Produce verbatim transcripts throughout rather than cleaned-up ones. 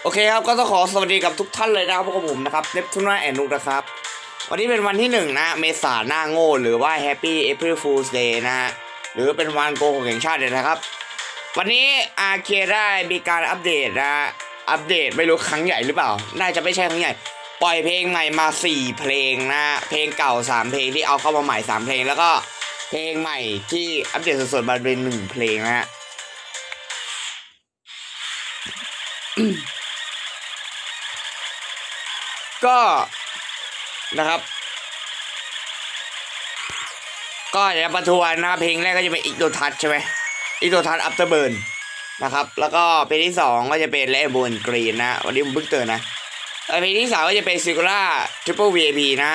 โอเคครับก็ต้องขอสวัสดีกับทุกท่านเลยนะครับพวกผมนะครับเนปทูน่าแอนนุกนะครับวันนี้เป็นวันที่หนึ่งนะเมษาหน้าโง่หรือว่า Happy April Fool's Day นะฮะหรือเป็นวันโกหกแห่งชาติเลยนะครับวันนี้อาร์เคได้มีการอัปเดตนะอัปเดตไม่รู้ครั้งใหญ่หรือเปล่าน่าจะไม่ใช่ครั้งใหญ่ปล่อยเพลงใหม่มาสี่เพลงนะเพลงเก่าสามเพลงที่เอาเข้ามาใหม่สามเพลงแล้วก็เพลงใหม่ที่อัปเดตสดๆมาเป็นหนึ่งเพลงนะฮะก็นะครับก็จะประทวนนะเพลงแรกก็จะเป็นอีกโดทัชใช่ไหมอีกโดทัชอัปเตอร์เบิร์นนะครับแล้วก็เพลงที่สองก็จะเป็นเลเบิร์นกรีนนะวันนี้ผมเพิ่งเตือนนะเพลงที่สามก็จะเป็นซิกูล่าทริปเปิลวีไอพีนะ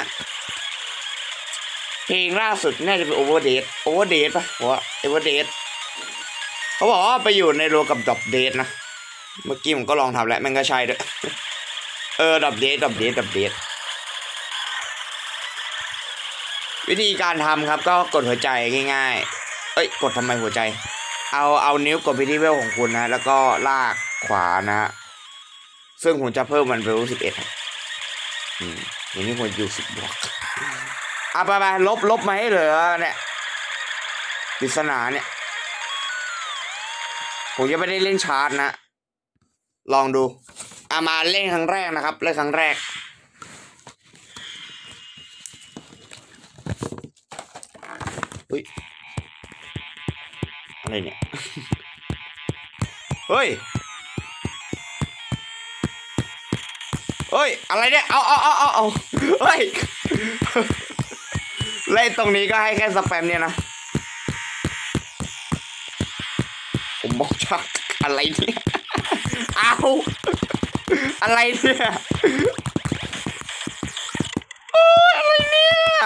เพลงล่าสุดน่าจะเป็นโอเวอร์เดทโอเวอร์เดทป่ะหัวโอเวอร์เดทเขาบอกว่าไปอยู่ในโลกับดรอปเดทนะเมื่อกี้ผมก็ลองทำแล้วมันก็ใช่ด้วยเออดับเดทดับเดทดับเดทวิธีการทำครับก็กดหัวใจง่ายๆเอ้ยกดทำไมหัวใจเอาเอานิ้วกดไปที่เวลของคุณนะแล้วก็ลากขวานะซึ่งผมจะเพิ่มมันไปรู้สิบเอ็ดอืมอย่างนี้ผมอยู่สิบบวกเอาไปไปลบลบมาให้เหลือเนี่ยปริศนาเนี่ยผมยังไม่ได้เล่นชาร์จนะลองดูเอามาเล่นครั้งแรกนะครับเล่นครั้งแรกเฮ้ยอะไรเนี่ยเฮ้ยเฮ้ยอะไรเนี่ยเอาเอาเอาเอาเอาเฮ้ยเล่นตรงนี้ก็ให้แค่สแปมเนี่ยนะผมบอกชักอะไรเนี่ยเอาอะไรเนี่ยโอ้ยอะไรเนี่ย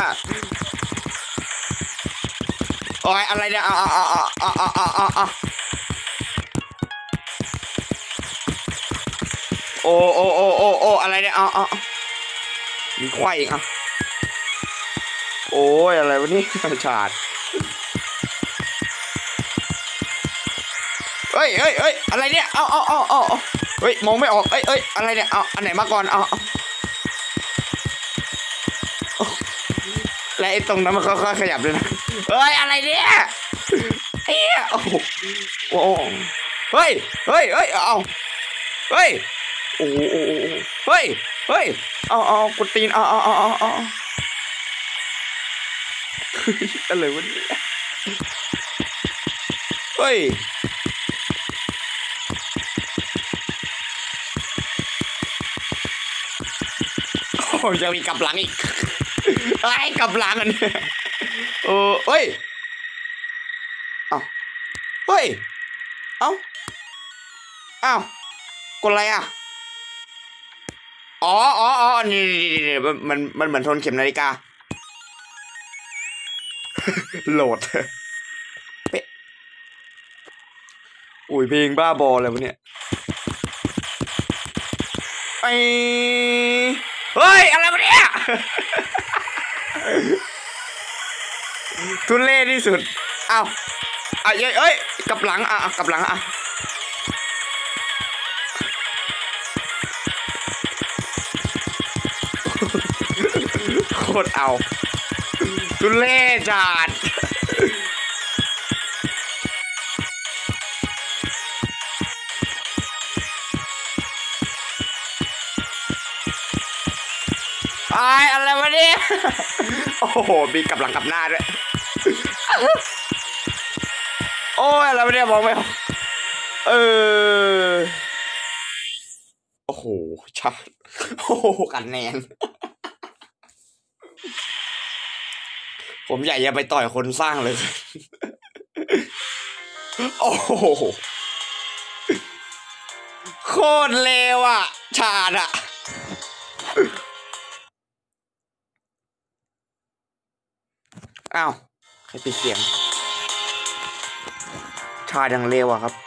โอ้ยอะไรเนี่ยอ่าอ่าอ่าอ่าอ่าอ่าอ่าโอ้โอ้โอ้โอ้โอ้อะไรเนี่ยอ่าอ่ามีควายอีกอ่ะโอ้ยอะไรวะนี่ฉาดเฮ้ยเฮ้ยเฮ้ยอะไรเนี่ยเอาเอาเอาเอาเฮ้ยมองไม่ออกเอ้ยเอ้ยอะไรเนี่ยเอาอันไหนมาก่อนเอาและไอ้ตรงนั้นมันค่อยๆขยับเลยนะเฮ้ยอะไรเนี่ยเฮ้ยโอ้โหเฮ้ยเฮ้ยเฮ้ยเอาเฮ้ยโอ้โหเฮ้ยเฮ้ยเอาเอากดตีนเอาเอาเอาเอาเอาอะไรวะเนี่ยเฮ้ยโอ้ยจะมีกลับหลังอีกไอ้กลับหลังอันนี้โอ้เฮ้ยเอาเฮ้ยเอาเอากดอะไรอ่ะอ๋ออ๋ออ๋อนี่นี่มันมันเหมือนทนเข็มนาฬิกาโหลดเป๊ะอุ้ยเพลงบ้าบอเลยวะเนี่ยไอเฮ้ยอะไรวะเนี่ยทุเล่ที่สุดอ้าวอ่ะเอ้ยเอ้ยกลับหลังอ่ะกลับหลังอ่ะโคตรเอาทุเล่จัดไอ้อะไรวะเนี่ยโอ้โหมีกลับหลังกลับหน้าด้วยโอ้ยอะไรวะเนี่ยมองไม่ออกเออโอ้โหชัดโอ้โหกันแนนผมอยากจะไปต่อยคนสร้างเลยโอ้โหโคตรเลวอ่ะชาดอ่ะอ้าวใครปิดเสียงชาดังเร็วอะครับ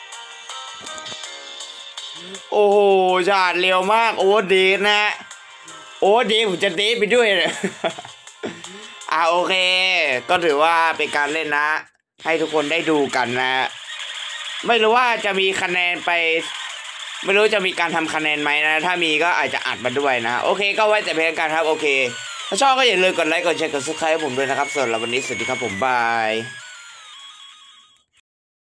โอ้โหชาดเร็วมากโอ้เดทนะโอ้เดทผมจะเดทไปด้วยเลยอ่าโอเคก็ถือว่าเป็นการเล่นนะให้ทุกคนได้ดูกันนะไม่รู้ว่าจะมีคะแนนไปไม่รู้จะมีการทำคะแนนไหมนะถ้ามีก็อาจจะอัดมาด้วยนะโอเคก็ไว้แต่เพียงกันครับโอเคถ้าชอบก็อย่าลืมกดไลค์กดแชร์กดซับสไครต์ให้ผมด้วยนะครับสำหรับวันนี้สวัสดีครับผมบาย